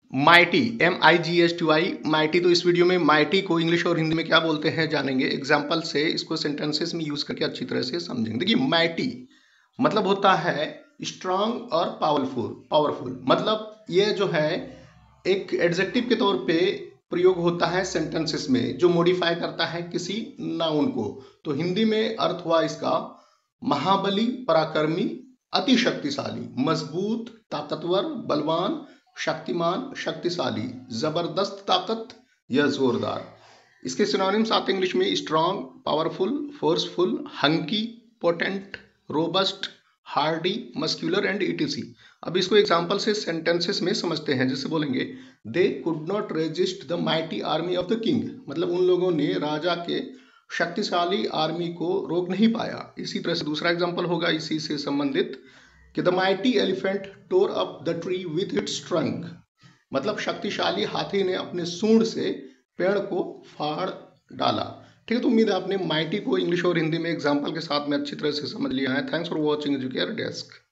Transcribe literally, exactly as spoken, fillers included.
Mighty, M I G S T Y, mighty. तो इस video में माइटी को इंग्लिश और हिंदी में क्या बोलते हैं जानेंगे, एग्जाम्पल से इसको सेंटेंसेस में यूज करके अच्छी तरह से समझेंगे। देखिए माइटी मतलब होता है स्ट्रांग और पावरफुल। पावरफुल मतलब ये जो है एक एडजेक्टिव के तौर पे प्रयोग होता है सेंटेंसेस में, जो मॉडिफाई करता है किसी नाउन को। तो हिंदी में अर्थ हुआ इसका महाबली, पराक्रमी, अति शक्तिशाली, मजबूत, ताकतवर, बलवान, शक्तिमान, शक्तिशाली, जबरदस्त ताकत या जोरदार। इसके सिनोनिम्स आते हैं इंग्लिश में strong, powerful, forceful, hunky, potent, robust, hardy, muscular and etc. अब इसको एग्जांपल से सेंटेंसेस में समझते हैं। जैसे बोलेंगे they could not resist the mighty army of the king, मतलब उन लोगों ने राजा के शक्तिशाली आर्मी को रोक नहीं पाया। इसी तरह से दूसरा एग्जांपल होगा इसी से संबंधित कि the mighty elephant tore up the tree with its trunk, मतलब शक्तिशाली हाथी ने अपने सूंड से पेड़ को फाड़ डाला। ठीक है, तो उम्मीद है आपने माइटी को इंग्लिश और हिंदी में एग्जाम्पल के साथ में अच्छी तरह से समझ लिया है। Thanks for watching Educare desk.